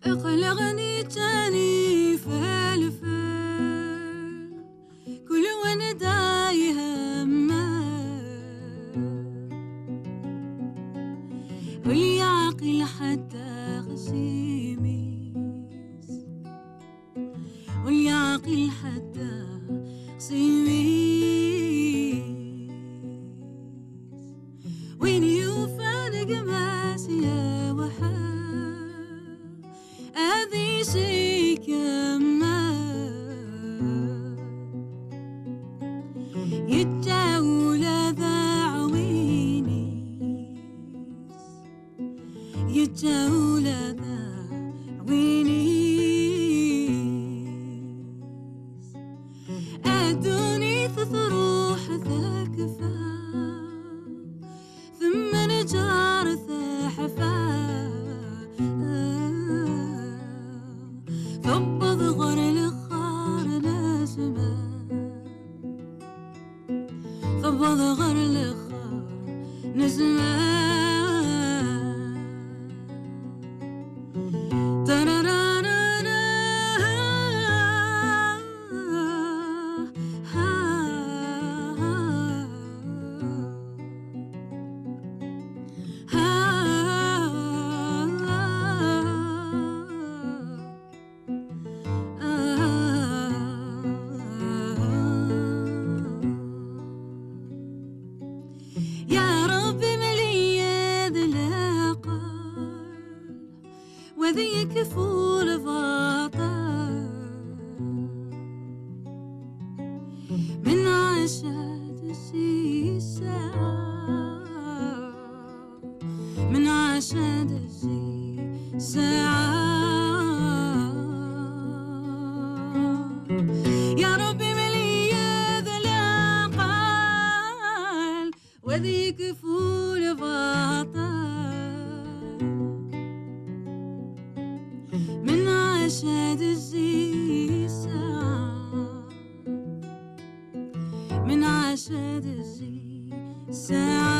اقلغني تاني فالفل كل وانا دايها واللي يعقل حتى غسيميس واللي يعقل حتى غسيميس وين يفارق ماسيا وحال هذه شي كمان يتجاول ذا عوينيس يتجاول ذا عوينيس أدوني تروح ذا كفا ثم نجار ذا حفا ثبض غر الخار نزمان ثبض غر الخار نزمان يا ربي ملي ذلاقل وذي كفول باطل من عشاد الشي ساعة من عشاد الشي ساعة يا ربي ملي ذلاقل وذي كفول باطل من عشاد الزي ساعة من عشاد الزي ساعة